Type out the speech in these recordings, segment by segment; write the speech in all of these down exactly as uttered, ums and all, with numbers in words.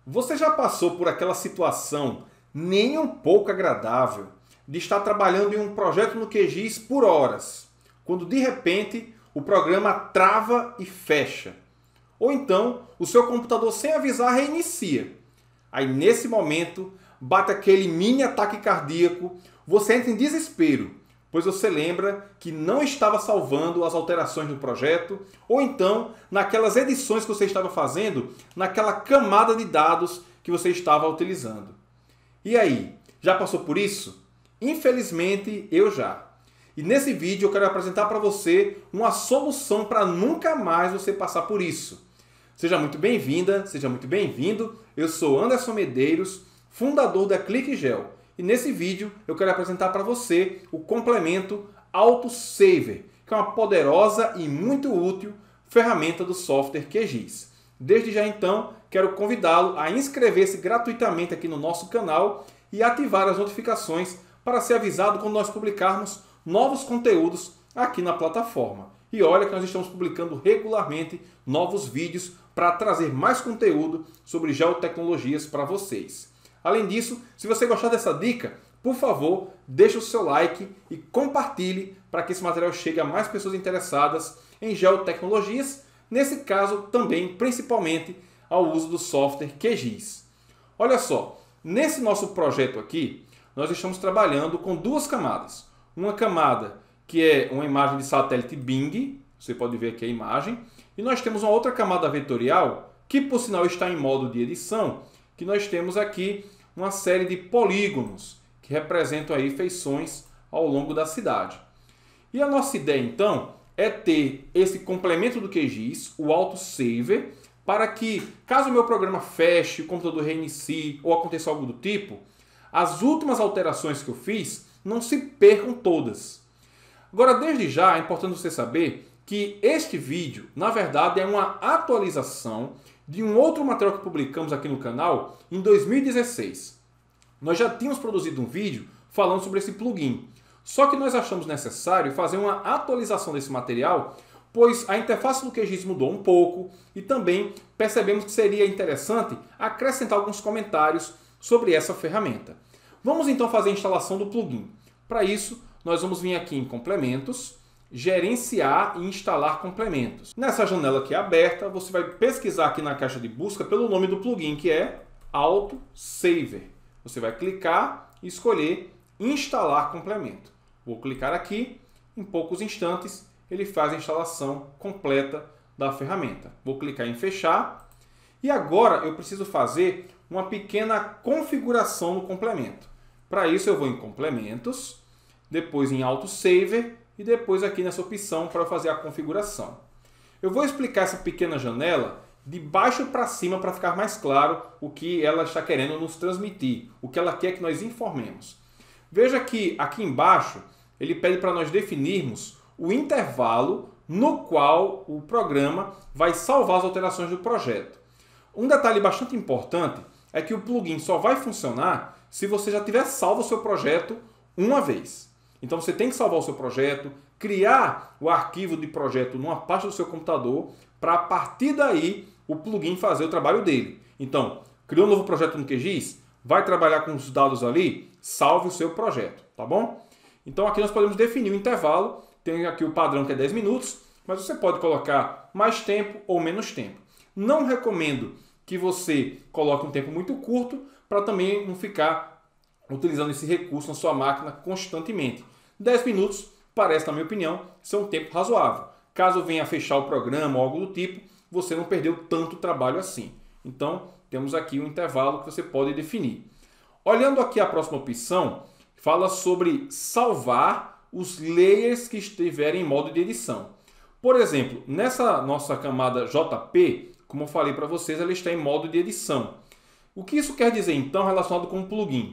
Você já passou por aquela situação nem um pouco agradável de estar trabalhando em um projeto no Q G I S por horas, quando de repente o programa trava e fecha? Ou então o seu computador sem avisar reinicia. Aí nesse momento bate aquele mini ataque cardíaco, você entra em desespero, pois você lembra que não estava salvando as alterações do projeto, ou então naquelas edições que você estava fazendo, naquela camada de dados que você estava utilizando. E aí, já passou por isso? Infelizmente, eu já. E nesse vídeo eu quero apresentar para você uma solução para nunca mais você passar por isso. Seja muito bem-vinda, seja muito bem-vindo. Eu sou Anderson Medeiros, fundador da ClickGel. E nesse vídeo eu quero apresentar para você o complemento AutoSaver, que é uma poderosa e muito útil ferramenta do software Q G I S. Desde já então, quero convidá-lo a inscrever-se gratuitamente aqui no nosso canal e ativar as notificações para ser avisado quando nós publicarmos novos conteúdos aqui na plataforma. E olha que nós estamos publicando regularmente novos vídeos para trazer mais conteúdo sobre geotecnologias para vocês. Além disso, se você gostar dessa dica, por favor, deixe o seu like e compartilhe para que esse material chegue a mais pessoas interessadas em geotecnologias, nesse caso também, principalmente, ao uso do software Q G I S. Olha só, nesse nosso projeto aqui, nós estamos trabalhando com duas camadas. Uma camada que é uma imagem de satélite Bing, você pode ver aqui a imagem, e nós temos uma outra camada vetorial, que por sinal está em modo de edição, que nós temos aqui uma série de polígonos que representam aí feições ao longo da cidade. E a nossa ideia então é ter esse complemento do Q G I S, o AutoSaver, para que, caso o meu programa feche, o computador reinicie ou aconteça algo do tipo, as últimas alterações que eu fiz não se percam todas. Agora, desde já, é importante você saber que este vídeo, na verdade, é uma atualização de um outro material que publicamos aqui no canal em dois mil e dezesseis. Nós já tínhamos produzido um vídeo falando sobre esse plugin, só que nós achamos necessário fazer uma atualização desse material, pois a interface do Q G I S mudou um pouco e também percebemos que seria interessante acrescentar alguns comentários sobre essa ferramenta. Vamos então fazer a instalação do plugin. Para isso, nós vamos vir aqui em Complementos, Gerenciar e Instalar Complementos. Nessa janela aqui aberta, você vai pesquisar aqui na caixa de busca pelo nome do plugin, que é AutoSaver. Você vai clicar e escolher Instalar Complemento. Vou clicar aqui, em poucos instantes ele faz a instalação completa da ferramenta. Vou clicar em Fechar e agora eu preciso fazer uma pequena configuração no complemento. Para isso eu vou em Complementos, depois em AutoSaver e depois aqui nessa opção para fazer a configuração. Eu vou explicar essa pequena janela de baixo para cima para ficar mais claro o que ela está querendo nos transmitir, o que ela quer que nós informemos. Veja que aqui embaixo ele pede para nós definirmos o intervalo no qual o programa vai salvar as alterações do projeto. Um detalhe bastante importante é que o plugin só vai funcionar se você já tiver salvo o seu projeto uma vez. Então você tem que salvar o seu projeto, criar o arquivo de projeto numa pasta do seu computador, para a partir daí o plugin fazer o trabalho dele. Então, criou um novo projeto no Q G I S, vai trabalhar com os dados ali, salve o seu projeto, tá bom? Então aqui nós podemos definir o intervalo, tem aqui o padrão que é dez minutos, mas você pode colocar mais tempo ou menos tempo. Não recomendo que você coloque um tempo muito curto, para também não ficar utilizando esse recurso na sua máquina constantemente. dez minutos parece, na minha opinião, ser um tempo razoável. Caso venha a fechar o programa ou algo do tipo, você não perdeu tanto trabalho assim. Então, temos aqui um intervalo que você pode definir. Olhando aqui a próxima opção, fala sobre salvar os layers que estiverem em modo de edição. Por exemplo, nessa nossa camada J P, como eu falei para vocês, ela está em modo de edição. O que isso quer dizer, então, relacionado com o plugin?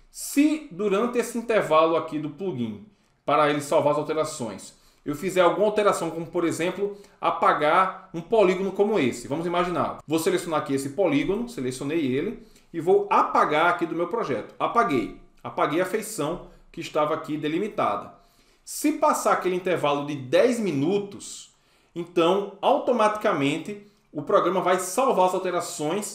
Se durante esse intervalo aqui do plugin, para ele salvar as alterações, eu fizer alguma alteração, como por exemplo, apagar um polígono como esse. Vamos imaginar. Vou selecionar aqui esse polígono, selecionei ele, e vou apagar aqui do meu projeto. Apaguei. Apaguei a feição que estava aqui delimitada. Se passar aquele intervalo de dez minutos, então automaticamente o programa vai salvar as alterações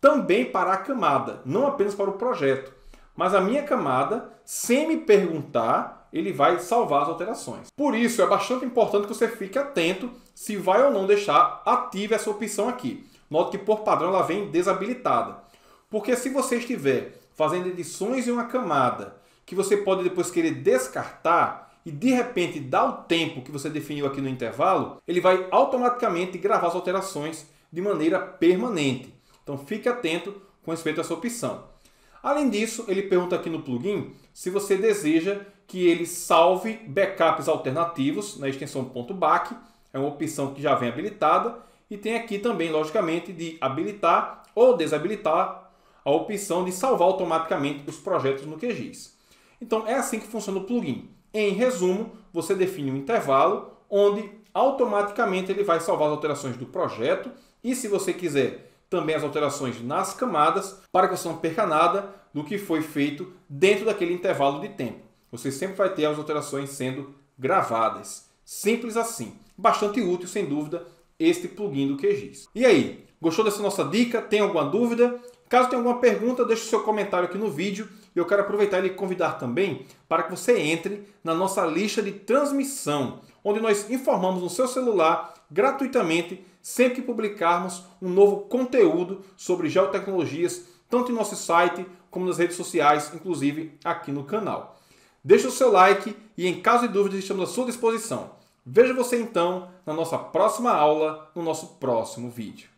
também para a camada, não apenas para o projeto. Mas a minha camada, sem me perguntar, ele vai salvar as alterações. Por isso, é bastante importante que você fique atento se vai ou não deixar ativa essa opção aqui. Note que, por padrão, ela vem desabilitada. Porque se você estiver fazendo edições em uma camada que você pode depois querer descartar e, de repente, dar o tempo que você definiu aqui no intervalo, ele vai automaticamente gravar as alterações de maneira permanente. Então, fique atento com respeito a essa opção. Além disso, ele pergunta aqui no plugin se você deseja que ele salve backups alternativos na extensão .back. É uma opção que já vem habilitada. E tem aqui também, logicamente, de habilitar ou desabilitar a opção de salvar automaticamente os projetos no Q G I S. Então, é assim que funciona o plugin. Em resumo, você define um intervalo onde automaticamente ele vai salvar as alterações do projeto e, se você quiser, também as alterações nas camadas, para que você não perca nada do que foi feito dentro daquele intervalo de tempo. Você sempre vai ter as alterações sendo gravadas. Simples assim. Bastante útil, sem dúvida, este plugin do Q G I S. E aí, gostou dessa nossa dica? Tem alguma dúvida? Caso tenha alguma pergunta, deixe o seu comentário aqui no vídeo. E eu quero aproveitar e lhe convidar também para que você entre na nossa lista de transmissão, onde nós informamos no seu celular, gratuitamente, sempre que publicarmos um novo conteúdo sobre geotecnologias, tanto em nosso site como nas redes sociais, inclusive aqui no canal. Deixe o seu like e, em caso de dúvidas, estamos à sua disposição. Vejo você então na nossa próxima aula, no nosso próximo vídeo.